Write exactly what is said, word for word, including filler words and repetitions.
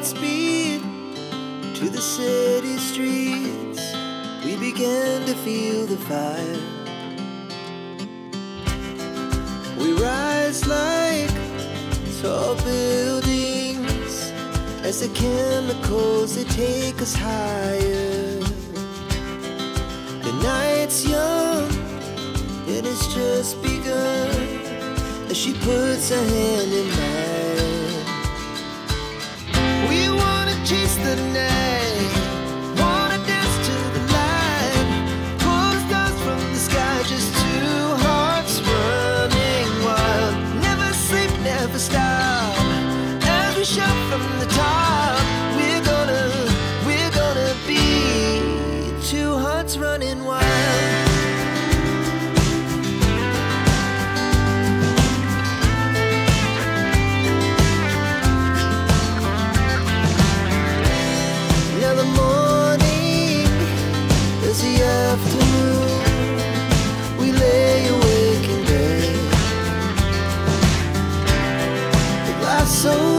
speed to the city streets. We began to feel the fire. We rise like tall buildings as the chemicals, they take us higher. The night's young and it's just begun as she puts her hand in mine. We wanna chase the night, wanna dance to the light, pull stars from the sky, just two hearts running wild. Never sleep, never stop, as we shout from the top. We're gonna, we're gonna be two hearts running wild. Afternoon, we lay awake in bed. The glass so